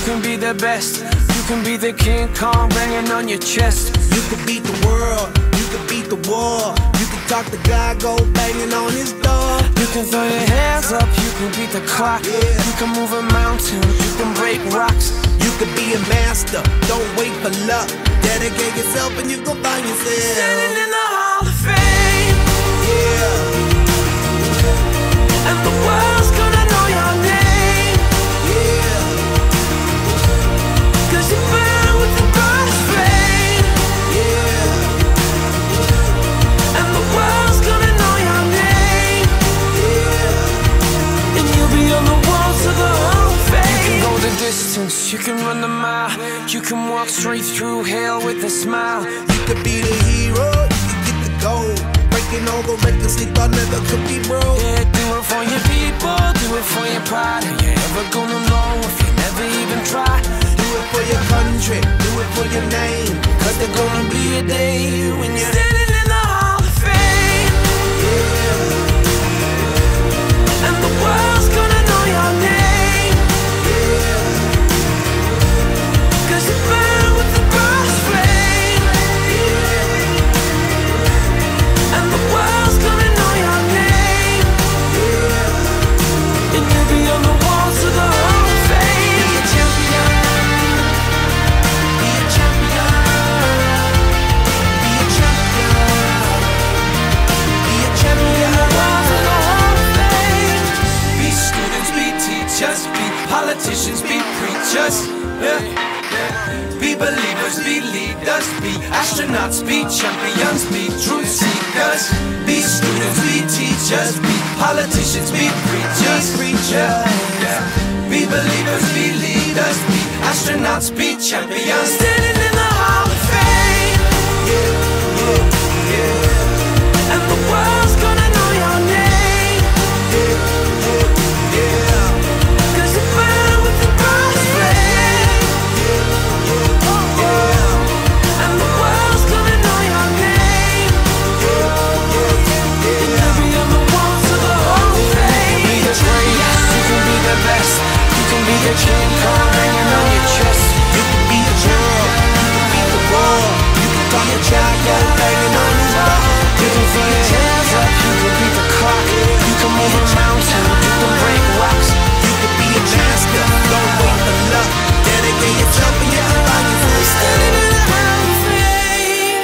can be the best. You can be the King Kong banging on your chest. You could beat the world, you could beat the war. You can talk to God, go banging on his door. You can throw your hands up, you can beat the clock. You can move a mountain, you can break rocks. You could be a master, don't wait for luck. Dedicate yourself and you gon' find yourself standing in the Hall of Fame. Yeah. And the world's gonna know your name. Yeah. 'Cause you burn with the brightest flame. Yeah. And the world's gonna know your name. Yeah. And you'll be on the walls of the Hall of Fame. You can go the distance, you can run the mile. You can walk straight through hell with a smile. You could be the hero, you could get the gold. Breaking all the records they thought never could be broke. Yeah, do it for your people, do it for your pride. Are you ever gonna know if you never even try? Do it for your country, do it for your name. 'Cause there's gonna be a day when you're standing in the Hall of Fame. Yeah. And the world's gonna know your name. Yeah. 'Cause you burn with the brightest flame. Yeah. And the world's gonna know your name. Yeah. And you'll be on the walls of the Hall of Fame. Be a champion. Be a champion. Be a champion. Be a champion. On the walls of the Hall of Fame. Be students, be teachers, be politicians, be preachers. Yeah. Be believers, be leaders, be astronauts, be champions, be truth seekers. Be students, be teachers, be politicians, be preachers. Yeah. Be believers, be leaders, be astronauts, be champions. Standing in the Hall of Fame. Yeah, yeah, yeah. And the world's gonna know your name. Yeah, yeah, yeah. 'Cause you burn with the brightest flame. And the world's gonna know your name. And you'll be on the walls of the Hall of Fame. You can be the greatest, you can be the best. You can be the King Kong hanging on your chest. You can be the world, you can beat the war. You can talk to God, go banging on his door. You can throw your hands up, you can beat the clock. You can move a mountain, you can break rocks. You can be a master, don't wait for luck. Dedicate yourself and you can find yourself Standing in the Hall of Fame.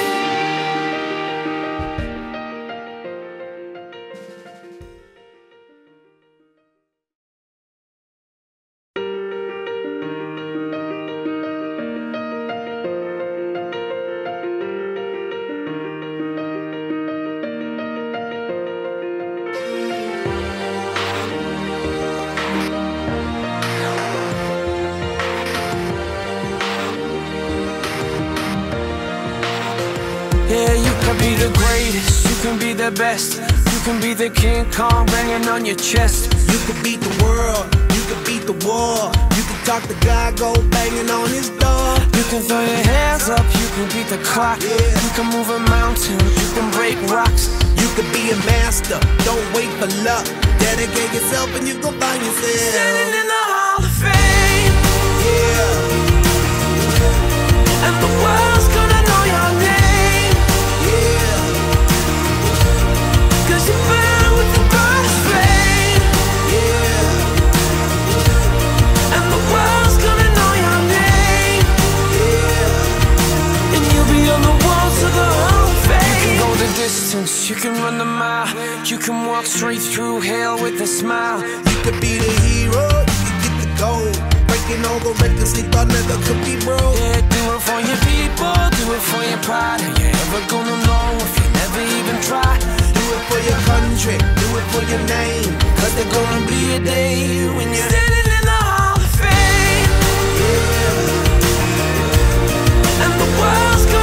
Yeah, you can be the greatest, you can be the best. You can be the King Kong banging on your chest. You could beat the world, you could beat the war. You can talk to God, go banging on his door. You can throw your hands up, you can beat the clock. You can move a mountain, you can break rocks. You could be a master, don't wait for luck. Dedicate yourself and you gon' find yourself Standing in the Hall of Fame. Yeah. And the world's gonna know your name. Yeah. 'Cause you burn with the brightest flame. Yeah. And the world's gonna know your name. Yeah. And you'll be on the walls of the Hall of Fame. You can go the distance, you can run the mile. You can walk straight through hell with a smile. You could be the hero, you could get the gold. Breaking all the records they thought never could be broke. Yeah, do it for your people, do it for your pride. Are you ever gonna know if you never even try? Do it for your country, do it for your name. 'Cause there's gonna be a day when you're standing in the Hall of Fame. yeah. And the world's gonna